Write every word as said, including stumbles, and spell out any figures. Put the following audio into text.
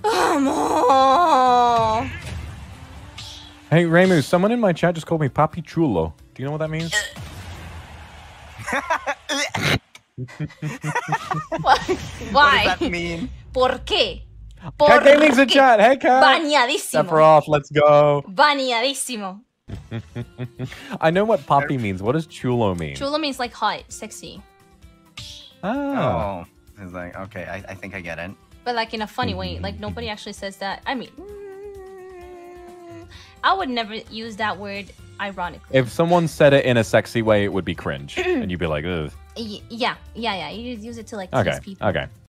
Amo. Hey, Reimu, someone in my chat just called me Papi Chulo. Do you know what that means? Why? What does that mean? ¿Por qué? Cat Gaming's in chat. Hey, Cat. Bañadísimo. Sephiroth, let's go. Bañadísimo. I know what Papi means. What does Chulo mean? Chulo means like hot, sexy. Ah. Oh, it's like okay. I, I think I get it. But like in a funny way. Like nobody actually says that. I mean, I would never use that word ironically. If someone said it in a sexy way, it would be cringe, and you'd be like, ugh. Y yeah, yeah, yeah. You use it to like Okay, tease people. okay.